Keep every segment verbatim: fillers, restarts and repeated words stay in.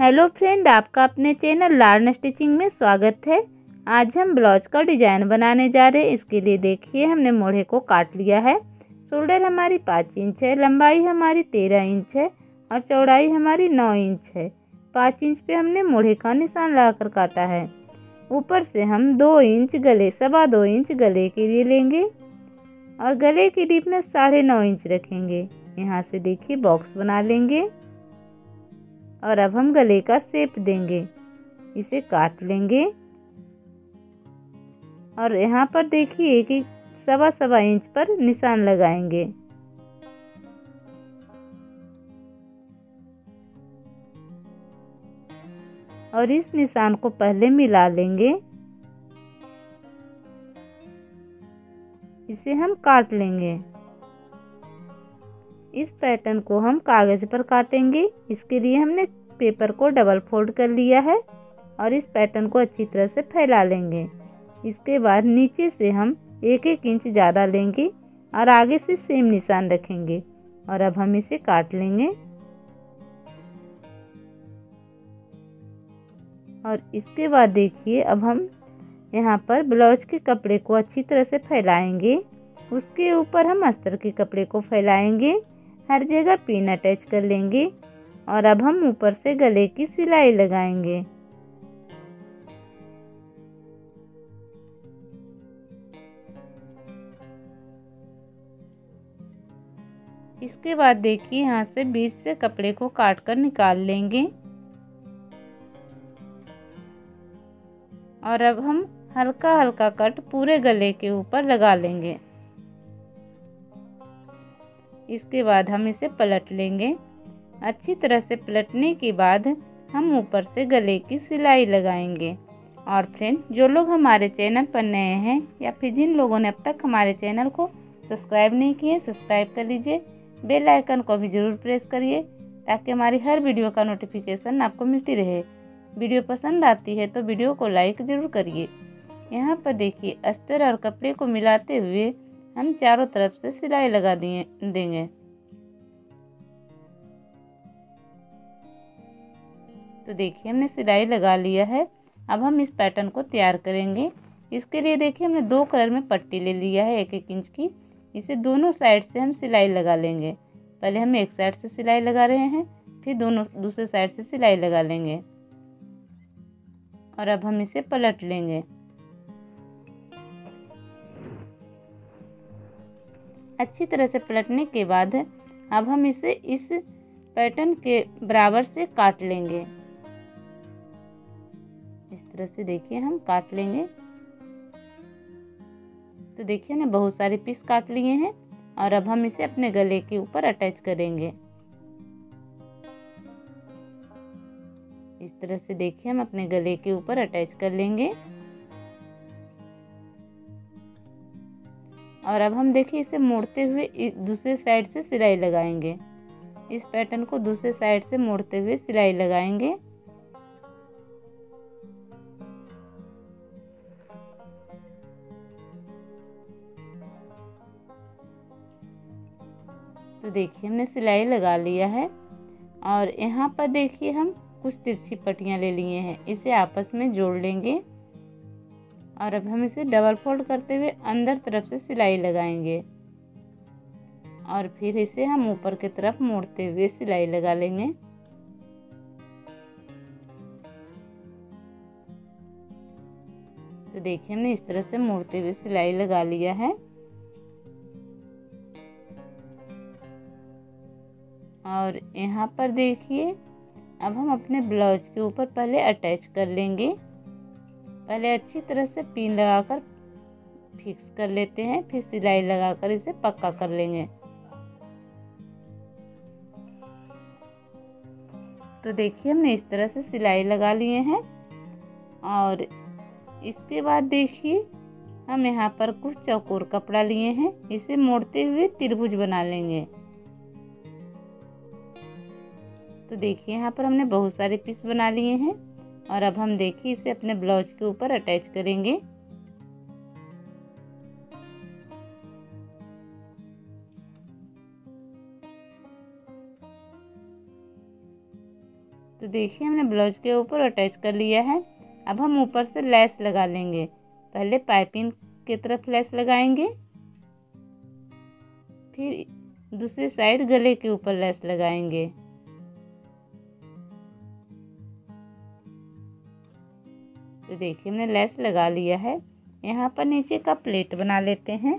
Hello friend, आपका अपने channel learn stitching में स्वागत है। आज हम ब्लाउज का डिजाइन बनाने जा रहे हैं। इसके लिए देखिए हमने मोढ़े को काट लिया है। शोल्डर हमारी पाँच इंच है, लंबाई हमारी तेरह इंच है और चौड़ाई हमारी नौ इंच है। पाँच इंच पे हमने मोढ़े का निशान लगाकर काटा है। ऊपर से हम दो इंच गले सवा दो इंच गले के लिए लेंगे और गले की डीपनेस साढ़े नौ इंच रखेंगे। यहाँ से देखिए बॉक्स बना लेंगे और अब हम गले का शेप देंगे। इसे काट लेंगे और यहाँ पर देखिए कि सवा सवा इंच पर निशान लगाएंगे। और इस निशान को पहले मिला लेंगे। इसे हम काट लेंगे। इस पैटर्न को हम कागज पर काटेंगे। इसके लिए हमने पेपर को डबल फोल्ड कर लिया है और इस पैटर्न को अच्छी तरह से फैला लेंगे। इसके बाद नीचे से हम एक एक इंच ज़्यादा लेंगे और आगे से सेम निशान रखेंगे और अब हम इसे काट लेंगे। और इसके बाद देखिए अब हम यहाँ पर ब्लाउज के कपड़े को अच्छी तरह से फैलाएंगे। उसके ऊपर हम अस्तर के कपड़े को फैलाएंगे, हर जगह पिन अटैच कर लेंगे और अब हम ऊपर से गले की सिलाई लगाएंगे। इसके बाद देखिए यहाँ से बीच से कपड़े को काट कर निकाल लेंगे और अब हम हल्का हल्का कट पूरे गले के ऊपर लगा लेंगे। इसके बाद हम इसे पलट लेंगे। अच्छी तरह से पलटने के बाद हम ऊपर से गले की सिलाई लगाएंगे। और फ्रेंड, जो लोग हमारे चैनल पर नए हैं या फिर जिन लोगों ने अब तक हमारे चैनल को सब्सक्राइब नहीं किए, सब्सक्राइब कर लीजिए। बेल आइकन को भी ज़रूर प्रेस करिए ताकि हमारी हर वीडियो का नोटिफिकेशन आपको मिलती रहे। वीडियो पसंद आती है तो वीडियो को लाइक ज़रूर करिए। यहाँ पर देखिए अस्तर और कपड़े को मिलाते हुए हम चारों तरफ से सिलाई लगा दिए देंगे। तो देखिए हमने सिलाई लगा लिया है। अब हम इस पैटर्न को तैयार करेंगे। इसके लिए देखिए हमने दो कलर में पट्टी ले लिया है एक एक इंच की। इसे दोनों साइड से हम सिलाई लगा लेंगे। पहले हम एक साइड से सिलाई लगा रहे हैं, फिर दोनों दूसरे साइड से सिलाई लगा लेंगे और अब हम इसे पलट लेंगे। अच्छी तरह से पलटने के बाद अब हम इसे इस पैटर्न के बराबर से काट लेंगे। इस तरह से देखिए हम काट लेंगे। तो देखिए ना बहुत सारे पीस काट लिए हैं और अब हम इसे अपने गले के ऊपर अटैच करेंगे। इस तरह से देखिए हम अपने गले के ऊपर अटैच कर लेंगे। और अब हम देखिए इसे मोड़ते हुए दूसरे साइड से सिलाई लगाएंगे। इस पैटर्न को दूसरे साइड से मोड़ते हुए सिलाई लगाएंगे। तो देखिए हमने सिलाई लगा लिया है और यहाँ पर देखिए हम कुछ तिरछी पट्टियाँ ले लिए हैं। इसे आपस में जोड़ लेंगे और अब हम इसे डबल फोल्ड करते हुए अंदर तरफ से सिलाई लगाएंगे और फिर इसे हम ऊपर की तरफ मोड़ते हुए सिलाई लगा लेंगे। तो देखिए हमने इस तरह से मोड़ते हुए सिलाई लगा लिया है और यहाँ पर देखिए अब हम अपने ब्लाउज के ऊपर पहले अटैच कर लेंगे। पहले अच्छी तरह से पिन लगाकर फिक्स कर लेते हैं, फिर सिलाई लगाकर इसे पक्का कर लेंगे। तो देखिए हमने इस तरह से सिलाई लगा लिए हैं और इसके बाद देखिए हम यहाँ पर कुछ चौकोर कपड़ा लिए हैं। इसे मोड़ते हुए त्रिभुज बना लेंगे। तो देखिए यहाँ पर हमने बहुत सारे पीस बना लिए हैं और अब हम देखिए इसे अपने ब्लाउज के ऊपर अटैच करेंगे। तो तो देखिए हमने ब्लाउज के ऊपर अटैच कर लिया है। अब हम ऊपर से लेस लगा लेंगे। पहले पाइपिंग की तरफ लेस लगाएंगे, फिर दूसरी साइड गले के ऊपर लेस लगाएंगे। तो देखिए हमने लेस लगा लिया है। यहाँ पर नीचे का प्लेट बना लेते हैं।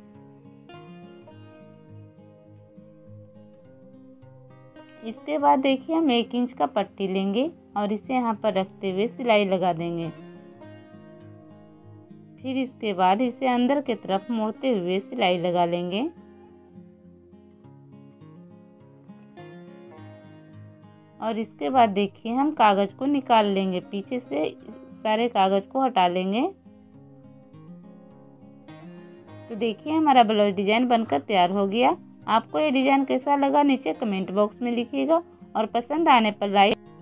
इसके बाद देखिए हम एक इंच का पट्टी लेंगे और इसे यहाँ पर रखते हुए सिलाई लगा देंगे। फिर इसके बाद इसे अंदर की तरफ मोड़ते हुए सिलाई लगा लेंगे। और इसके बाद देखिए हम कागज को निकाल लेंगे, पीछे से सारे कागज को हटा लेंगे। तो देखिए हमारा ब्लाउज डिजाइन बनकर तैयार हो गया। आपको ये डिजाइन कैसा लगा नीचे कमेंट बॉक्स में लिखिएगा और पसंद आने पर लाइक